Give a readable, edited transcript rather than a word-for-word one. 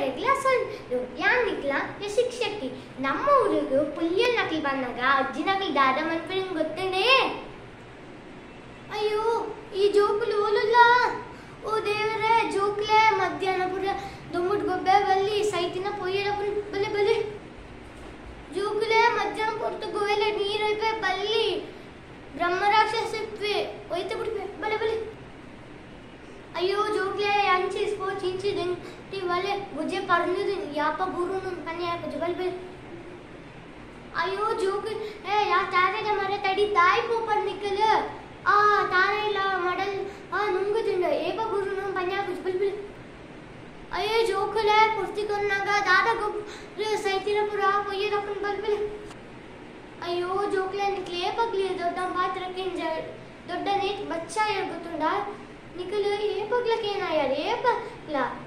ರೆಗ್ಲಾ ಸೊಲ್ಲು ಯಾನ್ ನಿಕ್ಲ ಶಿಕ್ಷಕಿ ನಮ್ಮ ಊರಿಗೂ ಪುಲ್ಯಲ್ ನಕಲ್ ಬಂದಾಗ ಅಜ್ಜಿ ನಕಲ್ ದಾದ ಮನ್ಪರಿಂಗ್ ಗೊತ್ತೇನೆ. ಅಯ್ಯೋ ಈ ಜೋಕುಲು ಓಲಲ್ಲ. ಓ ದೇವರೇ ಜೋಕ್ಲೆ ಮಧ್ಯಾಹ್ನ ಪುರ ದೊಮ್ಮುಟ್ ಗೊಬ್ಬೆ ಬಲ್ಲಿ ಸೈತಿನ ಪೊಯ್ಯಲ ಬಲೆ ಬಲೆ ಜೋಕುಲೆ ಮಧ್ಯಾಹ್ನ ಪುರ್ತು ಗೋವೆಲೆ ನೀರು ಒಯ್ಪೆ ಬಲ್ಲಿ ಬ್ರಹ್ಮರಾಕ್ಷಸತ್ವೆ ಒಯ್ತೆ ಬಿಡ್ಪೆ ಬಲೆ ಬಲೆ. अयो जोकले यांची स्पो चिंची दिन ती वाले मुझे पढ़ने दिन यापा गुरु न कन्या को जबल पे अयो जोक ए या तारे ने मारे तड़ी ताई को पर निकले आ तारे ला मडल आ नुंग दिन एपा गुरु न कन्या को जबल पे अयो जोकले कुर्ती करनागा दादा को रे सैतिन पुरा कोई रकन बल पे अयो जोकले निकले पगले दोडा बात रखिन जाए दोडा ने बच्चा ये गुतुंडा निकल ये पगला केना यार ये पगला